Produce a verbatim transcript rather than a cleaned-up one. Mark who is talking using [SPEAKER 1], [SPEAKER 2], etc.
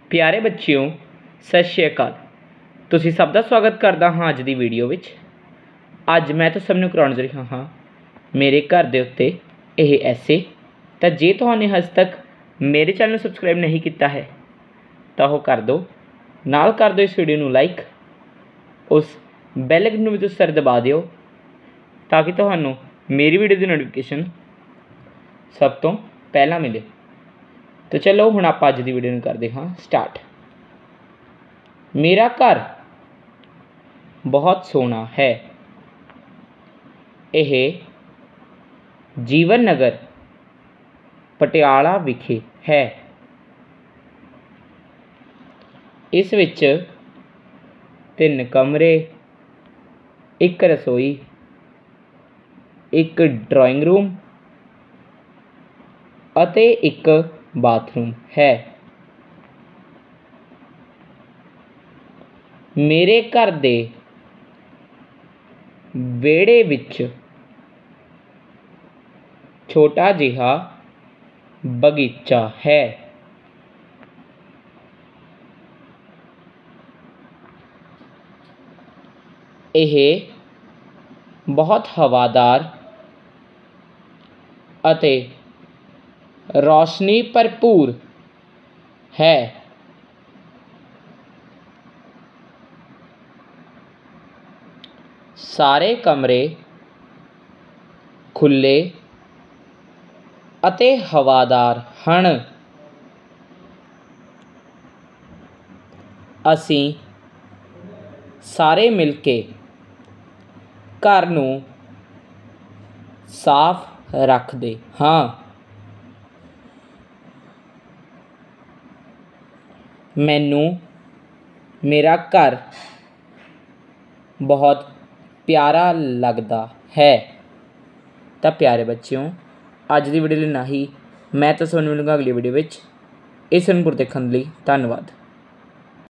[SPEAKER 1] प्यारे बच्चों सत श्री अकाल। तुसी सब का स्वागत करदा हाँ अज दी वीडियो विच। अज मैं तो सबनूं कराउण जा रहा हाँ मेरे घर दे उत्ते यह ऐसे। तो जे तुहाने अज तक मेरे चैनल नूं सबसक्राइब नहीं किया है तो वह कर दो, नाल कर दो इस वीडियो नूं लाइक, उस बैल आइकन नूं भी तुसीं सारे दबा दिओ ताकि तुहानूं मेरी वीडियो की नोटिफिकेशन सब तो पहला मिले। तो चलो हुण आपां अज दी वीडियो नूं करदे हाँ स्टार्ट। मेरा घर बहुत सोहना है। यह जीवन नगर पटियाला विखे है। इस विच तीन कमरे, एक रसोई, एक ड्राइंग रूम अते एक बाथरूम है। मेरे घर दे विहड़े विच छोटा जिहा बगीचा है। यह बहुत हवादार अते रोशनी भरपूर है। सारे कमरे खुले अते हवादार हन। असीं सारे मिल के घर नूं साफ रखदे हाँ। मैनूं मेरा घर बहुत प्यारा लगता है। तो प्यारे बच्चों अज की वीडियो इन्ना ही। मैं तो तुहानूं मिलूंगा अगली वीडियो विच। इस नूं देखण लई धन्नवाद।